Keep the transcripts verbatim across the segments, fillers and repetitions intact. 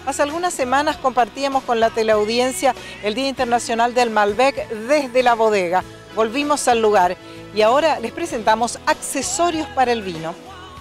Hace algunas semanas compartíamos con la teleaudiencia el Día Internacional del Malbec desde la bodega. Volvimos al lugar y ahora les presentamos accesorios para el vino.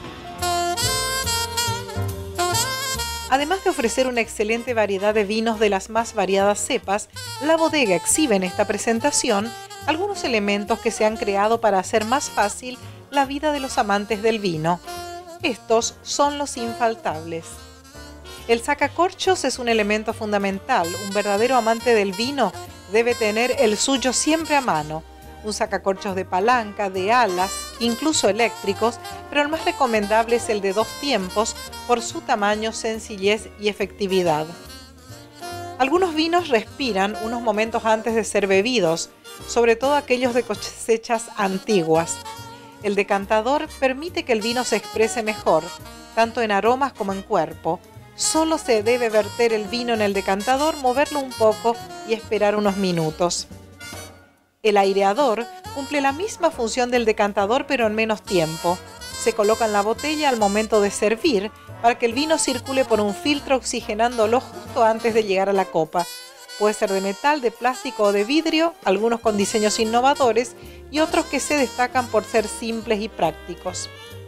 Además de ofrecer una excelente variedad de vinos de las más variadas cepas, la bodega exhibe en esta presentación algunos elementos que se han creado para hacer más fácil la vida de los amantes del vino. Estos son los infaltables. El sacacorchos es un elemento fundamental. Un verdadero amante del vino debe tener el suyo siempre a mano. Un sacacorchos de palanca, de alas, incluso eléctricos, pero el más recomendable es el de dos tiempos por su tamaño, sencillez y efectividad. Algunos vinos respiran unos momentos antes de ser bebidos, sobre todo aquellos de cosechas antiguas. El decantador permite que el vino se exprese mejor, tanto en aromas como en cuerpo. Solo se debe verter el vino en el decantador, moverlo un poco y esperar unos minutos. El aireador cumple la misma función del decantador pero en menos tiempo. Se coloca en la botella al momento de servir para que el vino circule por un filtro oxigenándolo justo antes de llegar a la copa. Puede ser de metal, de plástico o de vidrio, algunos con diseños innovadores y otros que se destacan por ser simples y prácticos.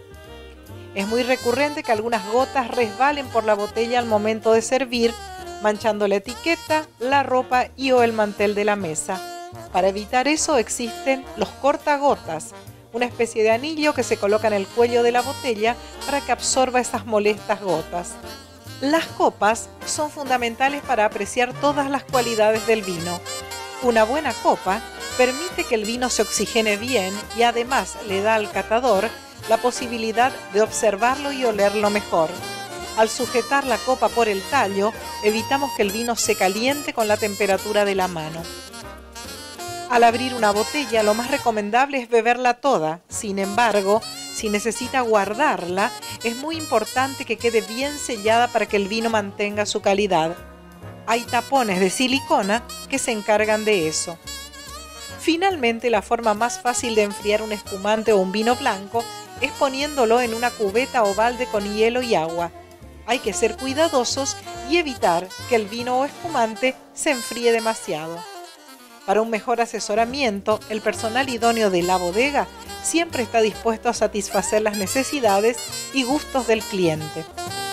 Es muy recurrente que algunas gotas resbalen por la botella al momento de servir, manchando la etiqueta, la ropa y o el mantel de la mesa. Para evitar eso existen los cortagotas, una especie de anillo que se coloca en el cuello de la botella para que absorba esas molestas gotas. Las copas son fundamentales para apreciar todas las cualidades del vino. Una buena copa permite que el vino se oxigene bien y además le da al catador la posibilidad de observarlo y olerlo mejor. Al sujetar la copa por el tallo, evitamos que el vino se caliente con la temperatura de la mano. Al abrir una botella, lo más recomendable es beberla toda. Sin embargo, si necesita guardarla, es muy importante que quede bien sellada para que el vino mantenga su calidad. Hay tapones de silicona que se encargan de eso. Finalmente, la forma más fácil de enfriar un espumante o un vino blanco es poniéndolo en una cubeta o balde con hielo y agua. Hay que ser cuidadosos y evitar que el vino o espumante se enfríe demasiado. Para un mejor asesoramiento, el personal idóneo de la bodega siempre está dispuesto a satisfacer las necesidades y gustos del cliente.